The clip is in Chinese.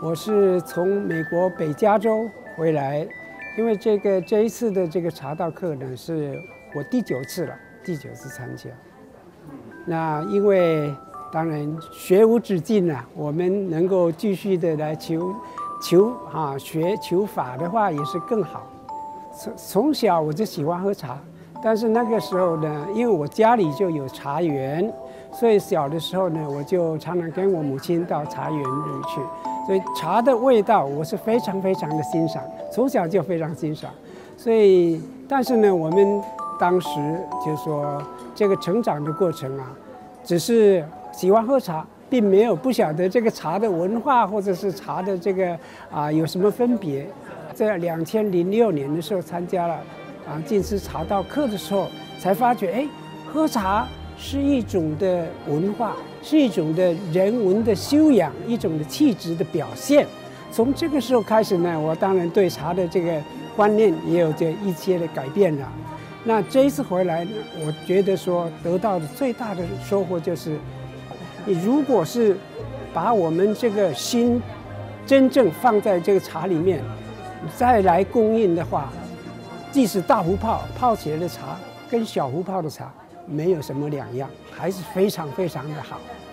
我是从美国北加州回来，因为这一次的这个茶道课呢，是我第9次了，第9次参加。那因为当然学无止境啊，我们能够继续的来求法的话，也是更好。从小我就喜欢喝茶，但是那个时候呢，因为我家里就有茶园，所以小的时候呢，我就常常跟我母亲到茶园里去。所以茶的味道我是非常非常的欣赏，从小就非常欣赏。所以，但是呢，我们当时就说这个成长的过程啊，只是喜欢喝茶，并没有不晓得这个茶的文化或者是茶的这个有什么分别。在2006年的时候参加了进师茶道课的时候，才发觉喝茶是一种的文化，是一种的人文的修养，一种的气质的表现。从这个时候开始呢，我当然对茶的这个观念也有这一些的改变了。那这一次回来呢，我觉得说得到的最大的收获就是，你如果是把我们这个心真正放在这个茶里面，再来供应的话，即使大壶泡起来的茶跟小壶泡的茶没有什么两样，还是非常非常的好。